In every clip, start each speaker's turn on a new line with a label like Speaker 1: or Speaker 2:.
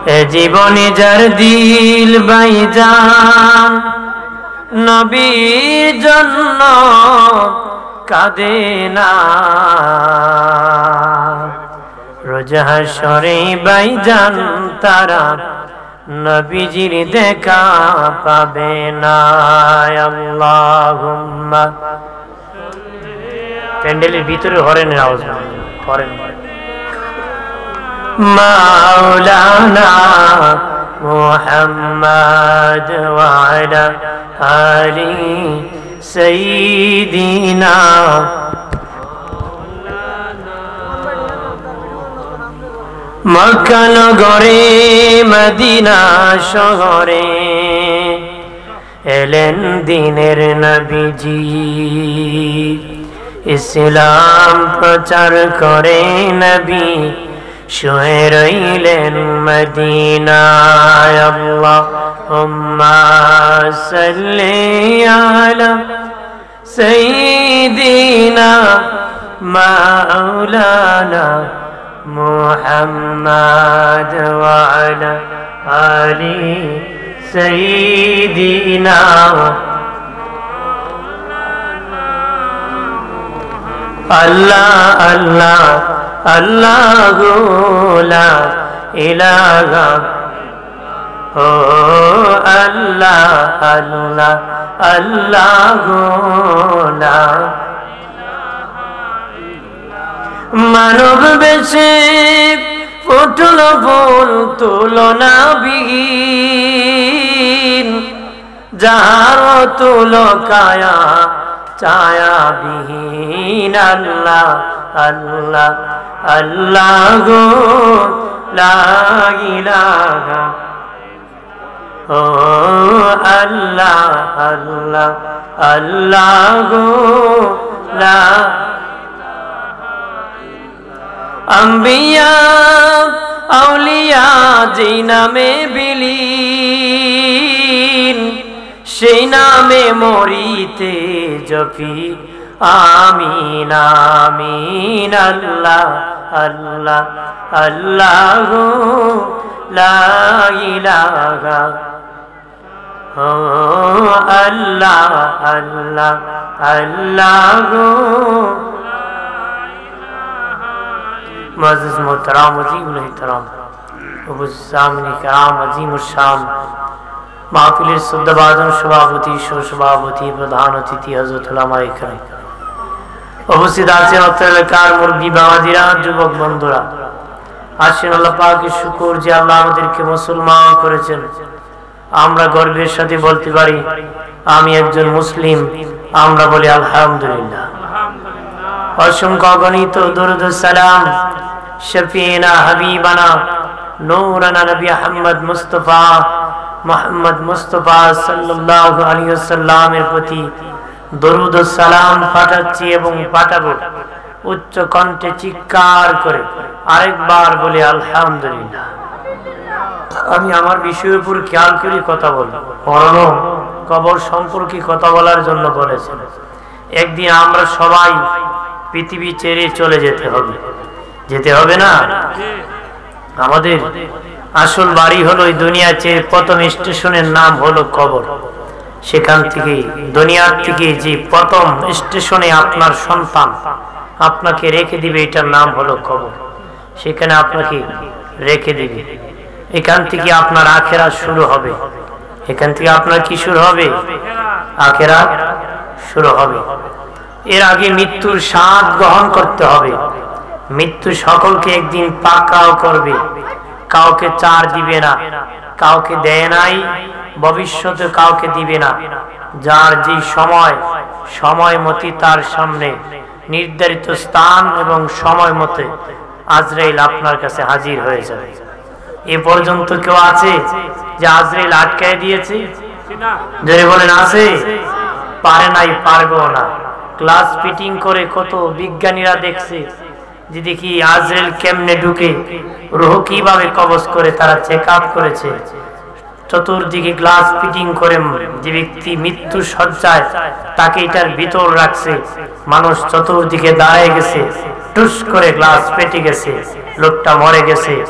Speaker 1: এ জীবনে যার দিল বাইজান নবীর জন্য কাঁদে না, রোজ হাশরে বাইজান তারা নবীজির দেখা পাবে না। আল্লাহুম্মা প্যান্ডেলের ভিতরে হরেনের আওয়াজ হরেন মাওলানা মুহাম্মদ ওয়া আলা আলি সাইয়্যিদিনা মক্কা নগরে মদিনা শহরে এলেন দিনের নবীজি, ইসলাম প্রচার করে নবী শুয়ে রইলেন মদিনায়। আল্লাহুম্মা সাল্লি আলা সাইয়্যিদিনা মাওলানা মুহাম্মদ ওয়া আলা আলি সাইয়্যিদিনা। আল্লাহ আল্লাহ আল্লাহু লা ইলাহা ও আল্লাহ আল্লাহ আল্লাহু লা মানব বেশে ফুটল ফুল তুলনা বিহীন, যার তুল কায়া ছায়া বিহীন। আল্লাহ আল্লাহ আল্লাহু লা ইলাহা ও আল্লাহ আল্লাহ আল্লাহু লা আম্বিয়া আউলিয়া যেই নামে বিলীন, সেই নামে মরিতে জপি আমিন আমিন। আল্লাহ আল্লাহ আল্লাহু লা ইলাহা ও আল্লাহ আল্লাহ আল্লাহু मुअज़्ज़िज़ मोहतरम अज़ीमुल एहतराम सामने कराम अज़ीमुल शान महफिलेर सद्दाबादन सभापति सभापति प्रधान अतिथि हज़रत उलामाए किराम उपस्थित आছেন অত্র এলাকার মুরব্বি বাবাজিরা, যুবক বন্ধুরা, আসেন আল্লাহ পাকের শুকর যে আল্লাহ আমাদেরকে মুসলমান করেছেন। আমরা গর্বের সাথে বলতে পারি আমি একজন মুসলিম। আমরা বলি আলহামদুলিল্লাহ। অসংখ্য অগণিত দরুদ সালাম শফিনা হাবিবানা নূরানা নবী মুহাম্মদ মুস্তাফা সাল্লাল্লাহু আলাইহি ওয়াসাল্লামের প্রতি দরুদ ও সালাম পাঠাচ্ছি এবং পাঠাবো উচ্চ কণ্ঠে চিৎকার করে আরেকবার বলি আলহামদুলিল্লাহ। আমি আমার বিষয়ের উপর খেয়াল করে কথা বলবো। মরণ কবর সম্পর্কে কথা বলার জন্য বলেছেন। একদিন আমরা সবাই পৃথিবী ছেড়ে চলে যেতে হবে, যেতে হবে না? আমাদের আসল বাড়ি হলো এই দুনিয়া চেয়ে প্রথম স্টেশনের নাম হলো কবর। সেখান থেকে দুনিয়ার থেকে যে প্রথম স্টেশনে আপনার সন্তান আপনাকে রেখে দিবে এটার নাম হলো কবর। সেখানে আপনাকে রেখে দিবে। এখান থেকে আপনার আখিরাত শুরু হবে। এখান থেকে আপনার কি শুরু হবে? আখিরাত শুরু হবে। এর আগে মৃত্যুর স্বাদ গ্রহণ করতে হবে। মৃত্যু সকলকে একদিন পাকড়াও করবে, কাউকে চার দিবে না, কাউকে দেয় নাই, ভবিষ্যতে কাউকে দিবে না। যার যে সময় মতে তার সামনে নির্ধারিত স্থান এবং সময় মতে আজরাইল আপনার কাছে হাজির হয়ে যাবে। এ পর্যন্ত কেউ আছে যে আজরাইল আটকায় দিয়েছে? যদি বলেন আছে? পারে নাই, পারবেও না। ক্লাস ফিটিং করে কত বিজ্ঞানীরা দেখছে যে দেখি আজরাইল কেমনে ঢুকে, রূহ কিভাবে কবজ করে, তারা চেক আপ করেছে। চতুর্দিকে গ্লাস ফিটিং করে যে ব্যক্তি মৃত্যু সজ্জায় তাকে এটার ভিতর রাখছে, মানুষ চতুর্দিকে দাঁড়ায় গেছে, টুস করে গ্লাস পেটে গেছে, লোকটা মরে গেছে।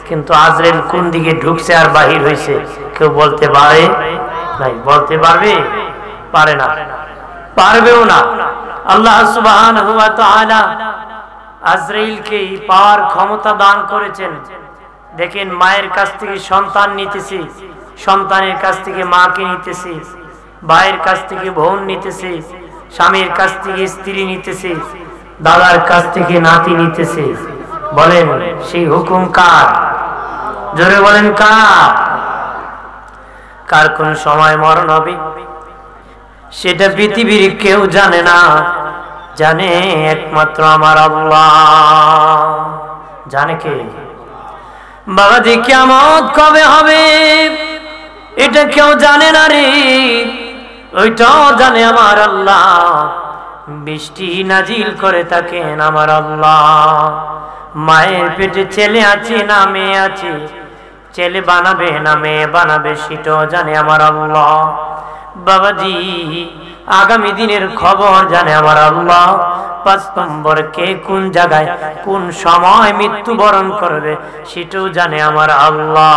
Speaker 1: কিন্তু আজরাইল কোন দিকে ঢুকছে আর বাহির হয়েছে কেউ বলতে পারে নাই। বলতে পারবে? পারে না, পারবেও না। আল্লাহ সুবহানাহু ওয়া তাআলা আজরাইলকে পাওয়ার ক্ষমতা দান করেছেন। দেখেন, মায়ের কাছ থেকে সন্তান নিতেছে, সন্তানের কাছ থেকে মাকে নিতেছে, ভাইয়ের কাছ থেকে বোন নিতেছে, স্বামীর কাছ থেকে স্ত্রী নিতেছে, দাদার কাছ থেকে নাতি নিতেছে। বলেন সেই হুকুম কার? জোরে বলেন কার? কার কোন সময় মরণ হবে সেটা পৃথিবীর কেউ জানে না, জানে একমাত্র আমার আল্লাহ। জানে কে? বাবাজি কিয়ামত কবে হবে এটা কেউ জানে না রে, ওইটাও জানে আমার আল্লাহ। বৃষ্টি নাজিল করে থাকেন আমার আল্লাহ। মায়ের পেটে ছেলে আছে না মেয়ে আছে, ছেলে বানাবে না মেয়ে বানাবে সেটাও জানে আমার আল্লাহ। বাবাজি আগামী দিনের খবর জানে আমার আল্লাহ। 5 নম্বর কে কোন জায়গায় কোন সময় মৃত্যুবরণ করবে সেটাও জানে আমার আল্লাহ।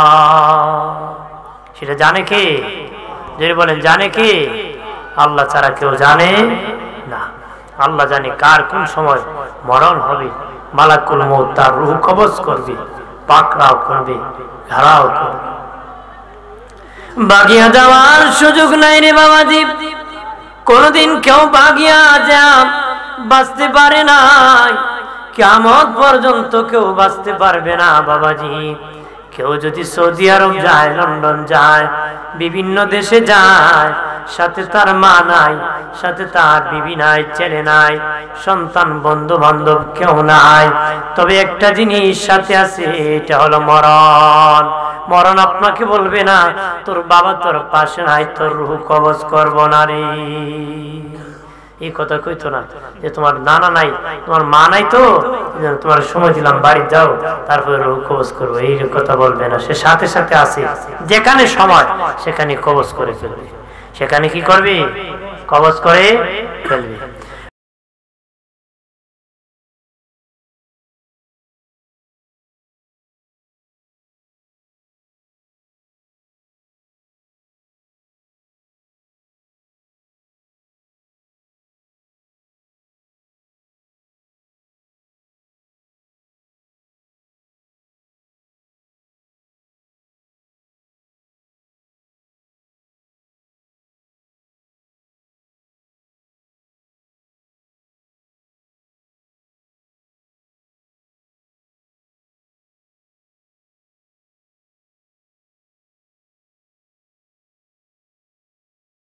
Speaker 1: সেটা জানে কে? যদি বলেন জানে কে? আল্লাহ ছাড়া কেউ জানে না। আল্লাহ জানে কার কোন সময় মরণ হবে। মালাকুল মউত তার রূহ কবজ করবে, পাকড়াও করবে, ঘেরাও করবে। বাগিয়া যাওয়ার সুযোগ নাই রে বাবাজি। কোনদিন কেউ বাগিয়া যা বাঁচতে পারে না, কিয়ামত পর্যন্ত কেউ বাঁচতে পারবে না বাবাজি। কেউ যদি সৌদি আরব যায়, লন্ডন যায়, বিভিন্ন দেশে যায়, সাথে তার মা নাই, সাথে তার বিবি নাই, ছেলে নাই, সন্তান, বন্ধু বান্ধব কেউ নাই, তবে একটা জিনিস সাথে আছে, এটা হলো মরণ। মরণ আপনাকে বলবে না তোর বাবা তোর পাশে নাই, তোর রূহ কবজ করব না রে। এই কথা কইতো না যে তোমার নানা নাই, তোমার মা নাই, তো তোমার সময় দিলাম বাড়ি যাও তারপরে রূহ কবজ করবো, এই কথা বলবে না। সে সাথে সাথে আছে, যেখানে সময় সেখানে কবজ করে ফেলবে। সেখানে কি করবে? কবজ করে ফেলবে।